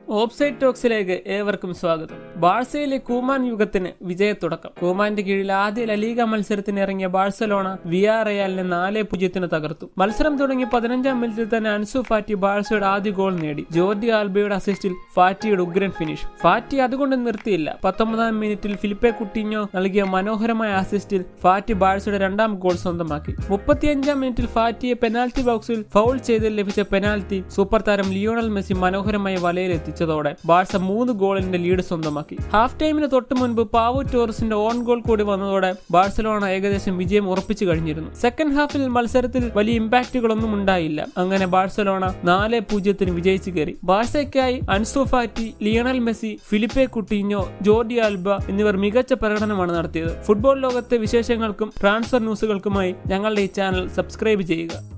Offside ടോക്സിലേക്ക് ഏവർക്കും സ്വാഗതം. ബാഴ്സയിലെ Koeman യുഗത്തിന് വിജയത്തുടക്കം. കൂമാന്റെ കീഴിൽ ആദ്യ ലലീഗ മത്സരത്തിന് ഇറങ്ങിയ ബാഴ്സലോണ വിയാറയാലിനെ 4-0 തകർത്തു. മത്സരം തുടങ്ങി 15-ാം മിനിറ്റിൽ തന്നെ അൻസു ഫാറ്റി ബാഴ്സയുടെ ആദ്യ ഗോൾ നേടി. ജോർഡി ആൽബയുടെ അസിസ്റ്റിൽ ഫാറ്റിയുടെ ഉഗ്രൻ ഫിനിഷ്. ഫാറ്റി അതുകൊണ്ട് നിർത്തിയില്ല. 19-ാം മിനിറ്റിൽ ഫിലിപ്പെ കുട്ടിഞ്ഞോ നൽകിയ മനോഹരമായ അസിസ്റ്റിൽ ഫാറ്റി ബാഴ്സയുടെ 2ാം ഗോൾ സ്വന്തമാക്കി. 35-ാം മിനിറ്റിൽ ഫാറ്റിയെ പെനാൽറ്റി ബോക്സിൽ ഫൗൾ ചെയ്ത് ലഭിച്ച പെനാൽറ്റി സൂപ്പർ താരം ലിയോണൽ മെസ്സി മനോഹരമായ വലയിലെത്തിച്ചതോടെ ബാഴ്സ 3 ഗോളിന്റെ ലീഡ് സ്വന്തമാക്കി. ഹാഫ് ടൈമിന് തൊട്ട് മുൻപ് പാവോ ടോറസിന്റെ ഓൺ ഗോൾ കൂടി വന്നതോടെ ബാഴ്സലോണ ഏകദേശം വിജയം ഉറപ്പിച്ചു കഴിഞ്ഞിരുന്നു. സെക്കൻഡ് ഹാഫിൽ മത്സരത്തിൽ വലിയ ഇമ്പാക്റ്റുകളൊന്നും ഉണ്ടായില്ല. അങ്ങനെ ബാഴ്സലോണ 4-0 വിജയിച്ചു കയറി. ബാഴ്സയ്ക്കായി Ansu Fati, Lionel Messi, Philippe Coutinho, Jordi Alba എന്നിവർ മികച്ച പ്രകടനമാണ് നടത്തിയത്. ഫുട്ബോൾ ലോകത്തെ വിശേഷങ്ങൾക്കും ട്രാൻസ്ഫർ ന്യൂസുകൾക്കുമായി ഞങ്ങളുടെ ഈ ചാനൽ സബ്സ്ക്രൈബ് ചെയ്യുക.